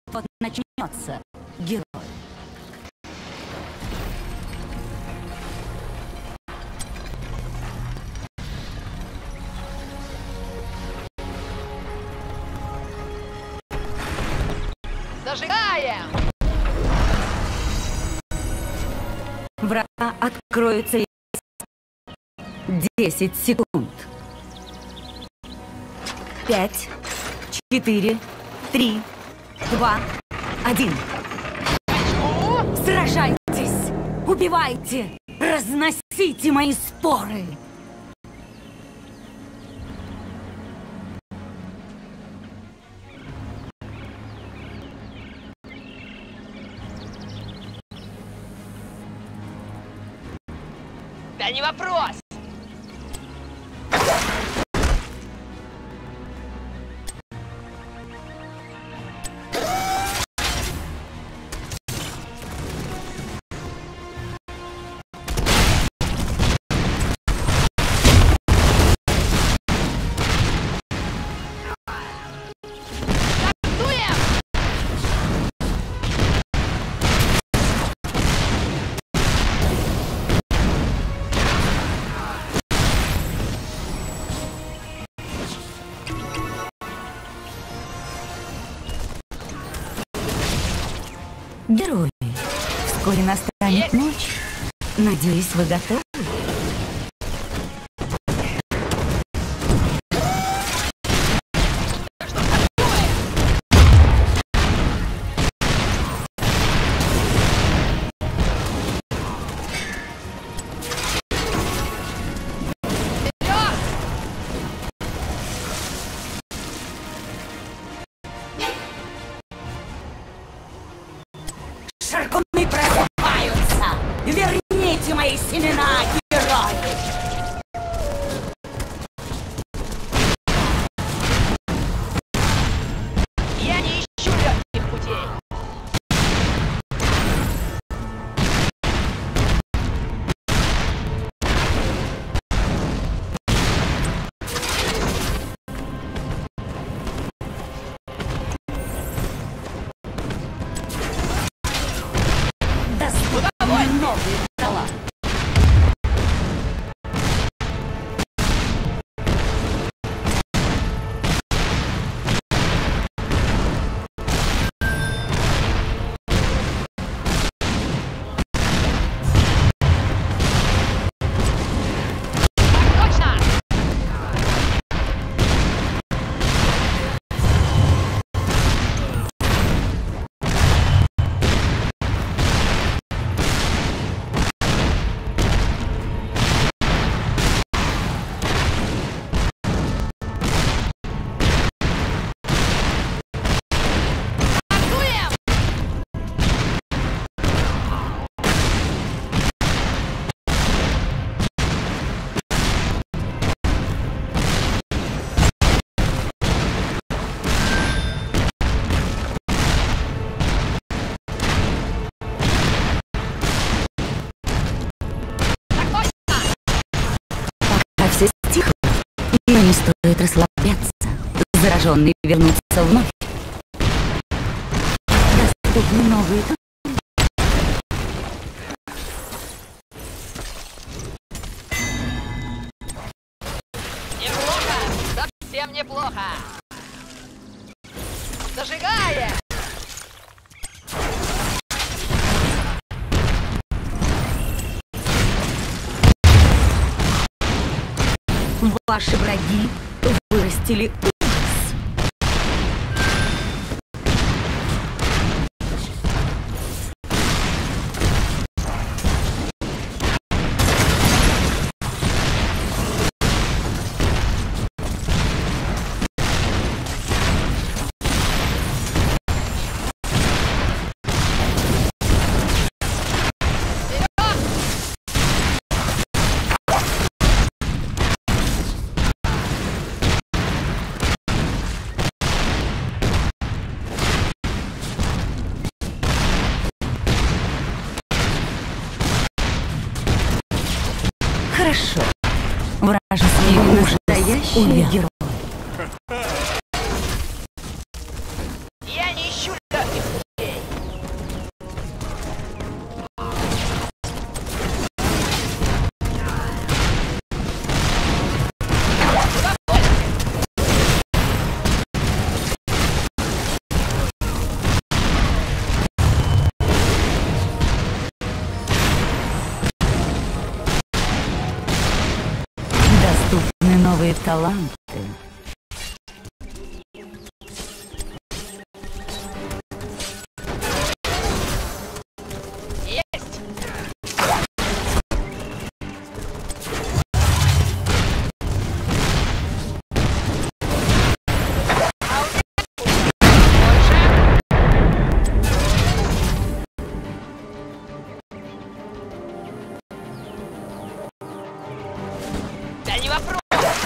вот начнется, герой. Зажигаем! Врата откроются 10 секунд. 5, 4, 3, 2, 1. Сражайтесь! Убивайте! Разносите мои споры! Да не вопрос! Герои, вскоре настанет ночь. Надеюсь, вы готовы? Шаркуны просыпаются! Верните мои семена, герои! Я не ищу легких путей! Доступны новые стола. Точно! Атакуем! Так точно! Пока все стихло, но не стоит расслабляться. Зараженные вернутся вновь. Доступны новые ту- Неплохо! Совсем неплохо! Зажигаем! Ваши враги вырастили ужас. Хорошо. Вражеские настоящие герои. Я не ищу легких новые таланты. Есть! Да не вопрос!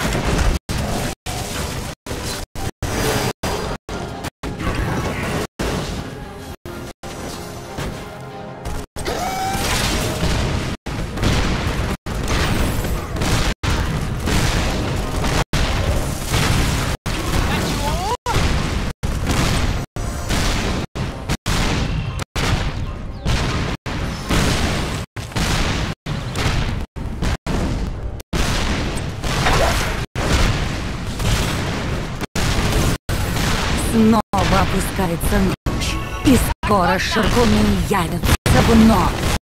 Снова опускается ночь, и скоро шаркуны явятся вновь.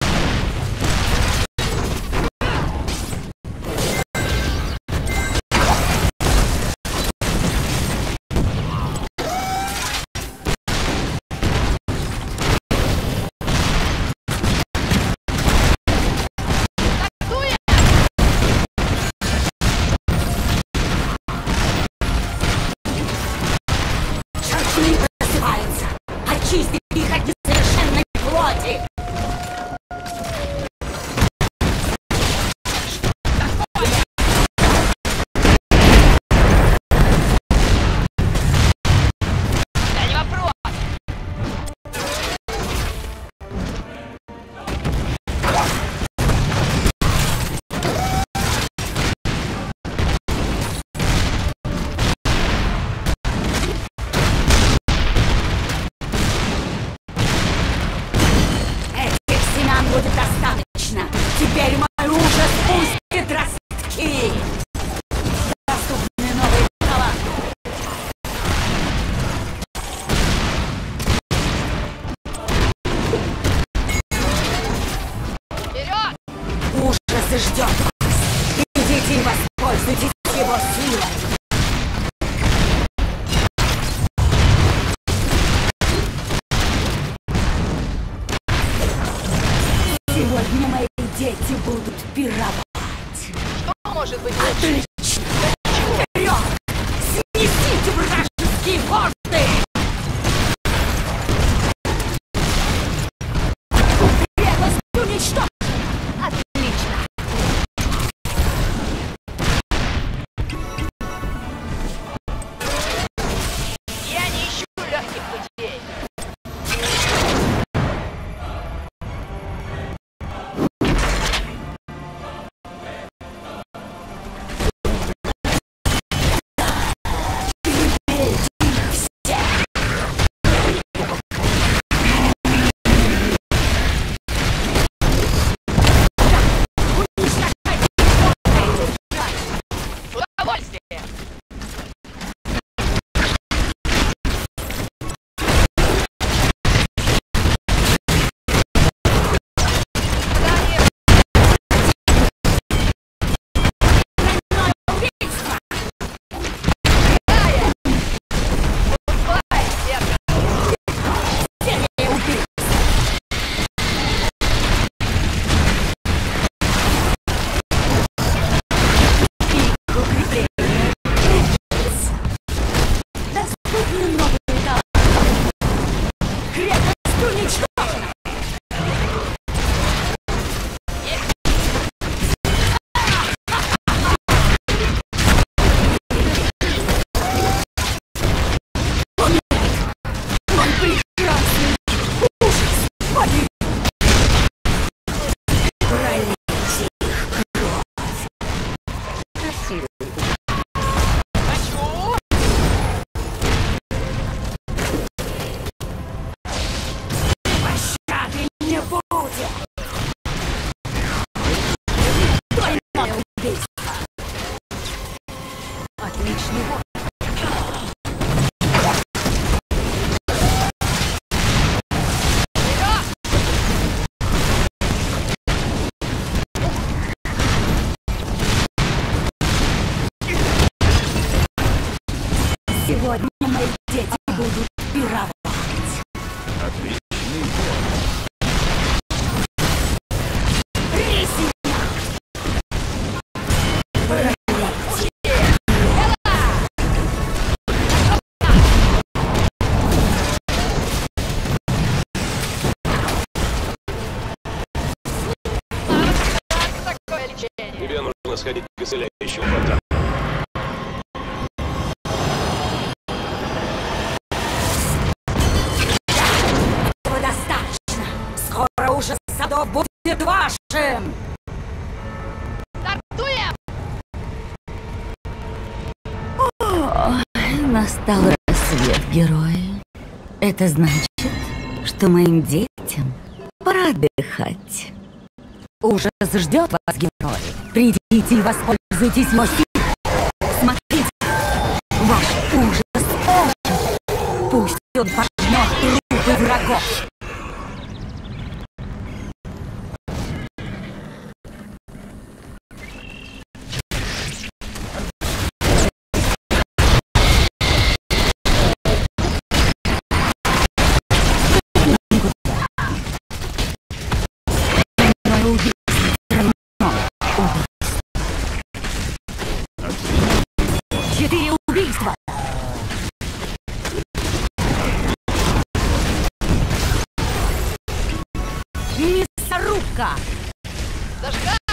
Шаркуны просыпаются, очистить их от несовершенной плоти. Да не вопрос! Этих семян будет достаточно. Теперь мой ужас пустит ростки. Доступны новые таланты. Вперед! Ужас ждет вас. Идите и воспользуйтесь его силой. Сегодня мои дети будут пировать. Что может быть лучше? Отлично! Вперед! Снесите вражеские форты! Крепость уничтожена! Отлично! Я не ищу легких путей. С удовольствием! Задание Гая! Упай, сердце! Доступны новые таланты. Крепость уничтожена! Мой прекрасный ужас погиб! Пролейте их кровь! Красиво. Хочу! Пощады не будет! Двойное убийство! Отличный ход! Вперед! Сегодня мои дети будут пировать. Отличный ход. Рисина! Такое лечение. Тебе нужно сходить к исцеляющему врачу. Этого достаточно. Скоро ужас садов будет вашим. Стартуем! Настал рассвет, герои. Это значит, что моим детям пора отдыхать. Ужас ждет вас, герои. Придите и воспользуйтесь его силой. Смотрите, ваш ужас ожил. Пусть он пожмет трупы врагов. Четыре убийства. Мясорубка. Зажигай!